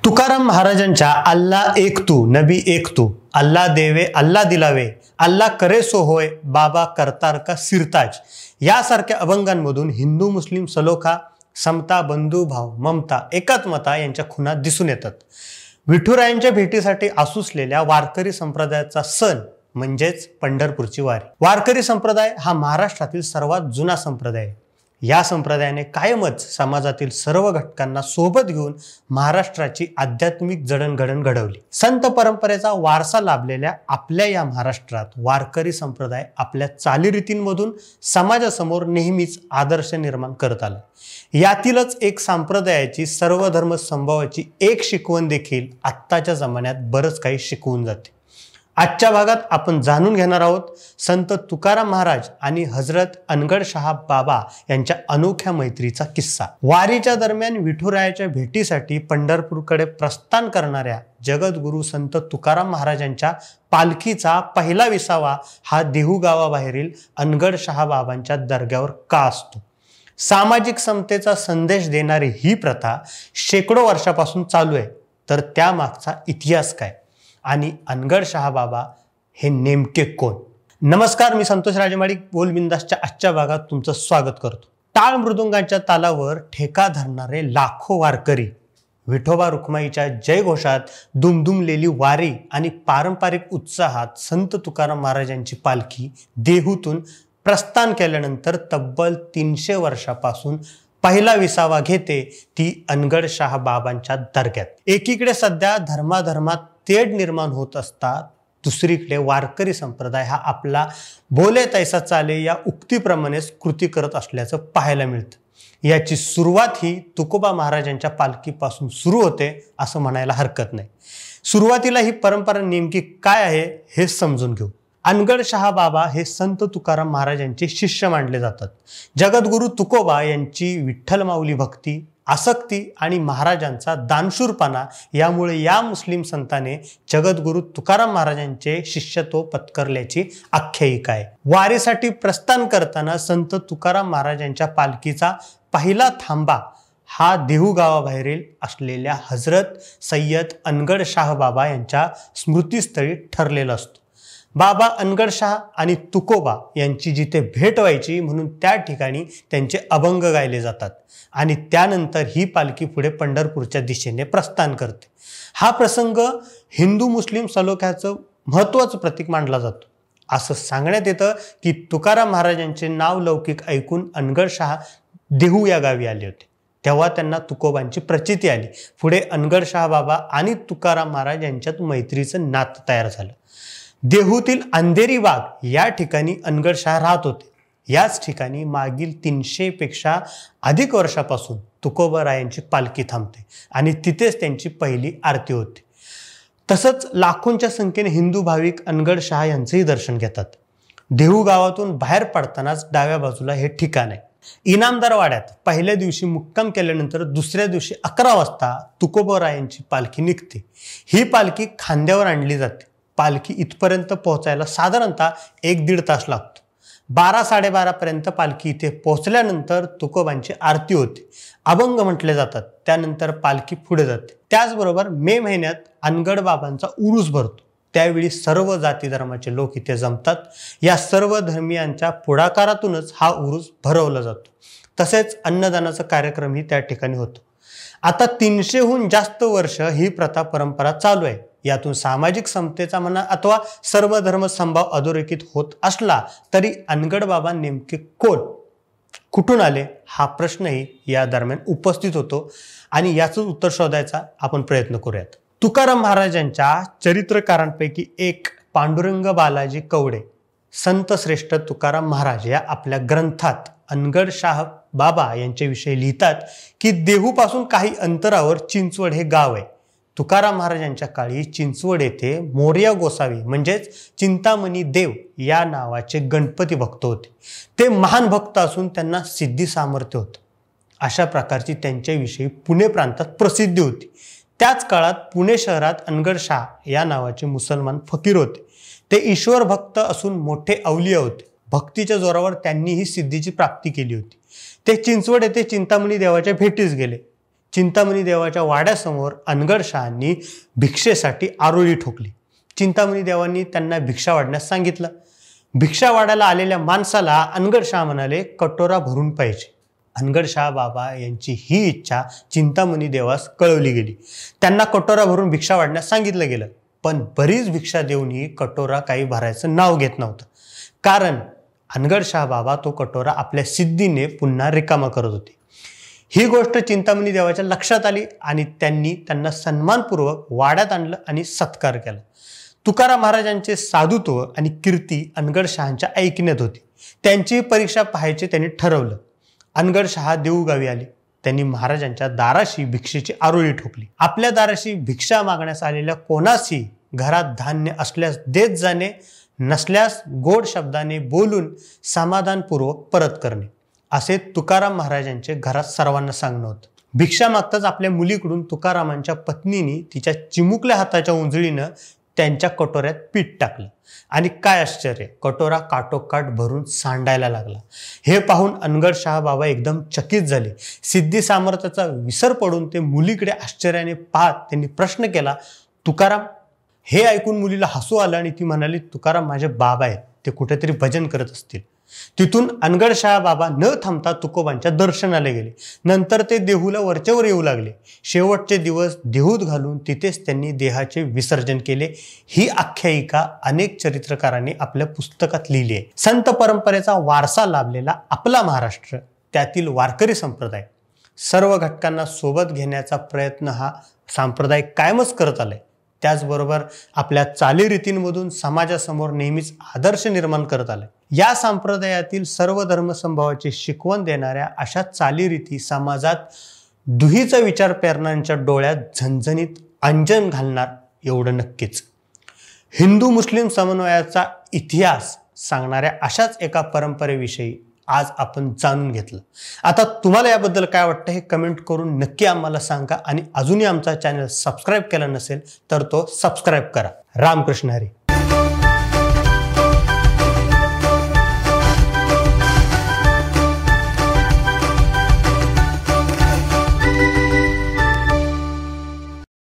तुकाराम महाराजांच्या अल्लाह एक तू नबी एक तू, अल्लाह देवे अल्लाह दिलावे, अल्लाह करे सो होय, बाबा करतार का सिरताज यासारख्या अभंगांमधून हिंदू मुस्लिम सलोखा, समता, बंधुभाव, ममता, एकात्मता यांच्या खुणा दिसून येतात। विठुरायांच्या भेटीसाठी आसुसलेल्या वारकरी संप्रदायाचा सण म्हणजेच पंढरपूरची वारी। वारकरी संप्रदाय हा महाराष्ट्रातील सर्वात जुना संप्रदाय आहे। या संप्रदायाने कायमच समाजातील सर्व घटकांना सोबत घेऊन महाराष्ट्राची आध्यात्मिक जडणघडण घडवली। संत परंपरेचा वारसा लाभलेल्या आपल्या या महाराष्ट्रात वारकरी संप्रदाय आपल्या चालीरीतींमधून समाजासमोर नेहमीच आदर्श निर्माण करत आला। यातीलच एक संप्रदायाची सर्व धर्म संभावाची एक शिकवण देखील आत्ताच्या जमान्यात बरंच काही शिकवून जाते। आजच्या भागात आपण जाणून घेणार आहोत संत तुकाराम महाराज आणि हजरत अनगडशाह बाबा यांच्या अनोख्या मैत्रीचा किस्सा। वारीच्या दरम्यान विठुरायाच्या भेटीसाठी पंढरपूरकडे प्रस्थान करणाऱ्या जगद्गुरू संत तुकाराम महाराजांच्या पालखीचा पहिला विसावा हा देहू गावाबाहेरील अनगडशाह बाबांच्या दर्ग्यावर का असतो। सामाजिक समतेचा संदेश देणारी ही प्रथा शेकडो वर्षापासून चालू आहे, तर त्यामागचा इतिहास काय आणि अनगडशाह बाबा हे नेमके कोण? नमस्कार, मी संतोष राजेमाडी बोलबिंदासच्या आजच्या भागात तुमचं स्वागत करतो। टाळ मृदुंगाच्या तालावर ठेका धरणारे लाखो वारकरी, विठोबा रुक्माईच्या जयघोषात दुमदुमलेली वारी आणि पारंपरिक उत्साहात संत तुकाराम महाराजांची पालखी देहूतून प्रस्थान केल्यानंतर तब्बल 300 वर्षापासून पहिला विसावा घेते ती अनगडशाह बाबांच्या दर्ग्यात। एकीकडे सध्या धर्माधर्मात तेढ निर्माण होत असतात, दुसरीकडे वारकरी संप्रदाय हा आपला बोले तैसा चाले या उक्तीप्रमाणेच कृती करत असल्याचं पाहायला मिळतं। याची सुरुवात ही तुकोबा महाराजांच्या पालखीपासून सुरू होते असं म्हणायला हरकत नाही। सुरुवातीला ही परंपरा नेमकी काय आहे हे समजून घेऊ। अनगडशाह बाबा हे संत तुकाराम महाराजांचे शिष्य मानले जातात। जगद्गुरू तुकोबा यांची विठ्ठल माऊली भक्ती, आसक्ती आणि महाराजांचा दानशूरपणा यामुळे या मुस्लिम संताने जगद्गुरू तुकाराम महाराजांचे शिष्यत्व पत्करल्याची आख्यायिका आहे। वारीसाठी प्रस्थान करताना संत तुकाराम महाराजांच्या पालखीचा पहिला थांबा हा देहू गावाबाहेरील असलेल्या हजरत सय्यद अनगडशाह बाबा यांच्या स्मृतीस्थळी ठरलेला असतो। बाबा अनगडशाह आणि तुकोबा यांची जिथे भेट व्हायची म्हणून त्या ठिकाणी त्यांचे अभंग गायले जातात आणि त्यानंतर ही पालखी पुढे पंढरपूरच्या दिशेने प्रस्थान करते। हा प्रसंग हिंदू मुस्लिम सलोख्याचं महत्त्वाचं प्रतीक मानला जातो। असं सांगण्यात येतं की तुकाराम महाराजांचे नाव लौकिक ऐकून अनगडशाह देहू या गावी आले होते, तेव्हा त्यांना तुकोबांची प्रचिती आली। पुढे अनगडशाह बाबा आणि तुकाराम महाराज यांच्यात मैत्रीचं नातं तयार झालं। देहूतील अंधेरी बाग या ठिकाणी अनगडशाह राहत होते। याच ठिकाणी मागील 300 पेक्षा अधिक वर्षापासून तुकोबारायांची पालखी थांबते आणि तिथेच त्यांची पहिली आरती होते। तसंच लाखोंच्या संख्येने हिंदू भाविक अनगडशाह यांचेही दर्शन घेतात। देहू गावातून बाहेर पडतानाच डाव्या बाजूला हे ठिकाण आहे। इनामदार वाड्यात पहिल्या दिवशी मुक्काम केल्यानंतर दुसऱ्या दिवशी 11 वाजता तुकोबारायांची पालखी निघते। ही पालखी खांद्यावर आणली जाते। पालखी इथपर्यंत पोहोचायला साधारणतः 1-1.5 तास लागतो। 12-12:30 पर्यंत पालखी इथे पोहोचल्यानंतर तुकोबांची आरती होते, अभंग म्हटले जातात, त्यानंतर पालखी पुढे जाते। त्याचबरोबर मे महिन्यात अनगड बाबांचा उरूस भरतो। त्यावेळी सर्व जाती धर्माचे लोक इथे जमतात। या सर्व धर्मियांच्या पुढाकारातूनच हा उरूस भरवला जातो। तसेच अन्नदानाचा कार्यक्रमही त्या ठिकाणी होतो। आता 300हून जास्त वर्ष ही प्रथा परंपरा चालू आहे। यातून सामाजिक समतेचा म्हणा अथवा सर्व धर्म संभाव अधोरेखित होत असला तरी अनगड बाबा नेमके कोण, कुठून आले हा प्रश्नही या दरम्यान उपस्थित होतो आणि याचं उत्तर शोधायचा आपण प्रयत्न करूयात। तुकाराम महाराजांच्या चरित्रकारांपैकी एक पांडुरंग बालाजी कवडे संत श्रेष्ठ तुकाराम महाराज या आपल्या ग्रंथात अनगडशाह बाबा यांच्याविषयी लिहितात की देहूपासून काही अंतरावर चिंचवड हे गाव आहे। तुकाराम महाराजांच्या काळी चिंचवड येथे मोरया गोसावी म्हणजेच चिंतामणी देव या नावाचे गणपती भक्त होते। ते महान भक्त असून त्यांना सिद्धी सामर्थ्य होतं। अशा प्रकारची त्यांच्याविषयी पुणे प्रांतात प्रसिद्धी होती। त्याच काळात पुणे शहरात अनगडशाह या नावाचे मुसलमान फकीर होते। ते ईश्वर भक्त असून मोठे अवलिया होते। भक्तीच्या जोरावर त्यांनी ही सिद्धीची प्राप्ती केली होती। ते चिंचवड येथे चिंतामणी देवाच्या भेटीस गेले। चिंतामणी देवाच्या वाड्यासमोर अनगडशहांनी भिक्षेसाठी आरोळी ठोकली. चिंतामणी देवांनी त्यांना भिक्षा वाढण्यास सांगितलं. भिक्षा वाढायला आलेल्या माणसाला अनगडशहा म्हणाले, कटोरा भरून पाहिजे. अनगडशहा बाबा यांची ही इच्छा चिंतामणी देवास कळवली गेली. त्यांना कटोरा भरून भिक्षा वाढण्यास सांगितलं गेलं. पण बरीच भिक्षा देऊनही कटोरा काही भरायचं नाव घेत नव्हतं. कारण अनगडशहा बाबा तो कटोरा आपल्या सिद्धीने पुन्हा रिकामा करत होते. ही गोष्ट चिंतामणी देवाच्या लक्षात आली आणि त्यांना सन्मानपूर्वक वाड्यात आणलं आणि सत्कार केला. तुकाराम महाराजांचे साधुत्व आणि कीर्ती अनगडशहांच्या ऐकण्यात होती. त्यांची परीक्षा पाहायचे त्यांनी ठरवलं. अनगडशहा देऊगावी आले. त्यांनी महाराजांच्या दाराशी भिक्षेची आरोळी ठोकली. आपल्या दाराशी भिक्षा मागण्यास आलेल्या कोणाशी घरात धान्य असल्यास देत जाणे, नसल्यास गोड शब्दाने बोलून समाधानपूर्वक परत करणे, असे तुकाराम महाराजांचे घरात सर्वांना सांगणं होतं. भिक्षा मागताच आपल्या मुलीकडून तुकारामांच्या पत्नीने तिच्या चिमुकल्या हाताच्या उंजळीनं त्यांच्या कटोऱ्यात पीठ टाकलं आणि काय आश्चर्य, कटोरा काठोकाठ भरून सांडायला लागला. हे पाहून अनगडशहा बाबा एकदम चकित झाले. सिद्धी सामर्थ्याचा विसर पडून ते मुलीकडे आश्चर्याने पाहत त्यांनी प्रश्न केला, तुकाराम? हे ऐकून मुलीला हसू आलं आणि ती म्हणाली, तुकाराम माझे बाबा आहेत, ते कुठेतरी भजन करत असतील. तिथून अनगडशहा बाबा न थांबता तुकोबांच्या दर्शनाला गेले. नंतर ते देहूला वरच्यावर येऊ लागले. शेवटचे दिवस देहूत घालून तिथेच त्यांनी देहाचे विसर्जन केले. ही आख्यायिका अनेक चरित्रकारांनी आपल्या पुस्तकात लिहिली आहे. संत परंपरेचा वारसा लाभलेला आपला महाराष्ट्र, त्यातील वारकरी संप्रदाय, सर्व घटकांना सोबत घेण्याचा प्रयत्न हा संप्रदाय कायमच करत आलाय. त्याचबरोबर आपल्या चालीरीतींमधून समाजासमोर नेहमीच आदर्श निर्माण करत आलाय. या संप्रदायातील सर्व धर्मसंभावाची शिकवण देणाऱ्या अशा चालीरीती समाजात दुहीचा विचार पेरणाऱ्यांच्या डोळ्यात झणझणीत अंजन घालणार एवढं नक्कीच. हिंदू मुस्लिम समन्वयाचा इतिहास सांगणाऱ्या अशाच एका परंपरेविषयी आज आपण जाणून घेतलं. आता तुम्हाला याबद्दल काय वाटतं हे कमेंट करून नक्की आम्हाला सांगा आणि अजूनही आमचा चॅनल सबस्क्राईब केला नसेल तर तो सबस्क्राईब करा. रामकृष्ण हरी.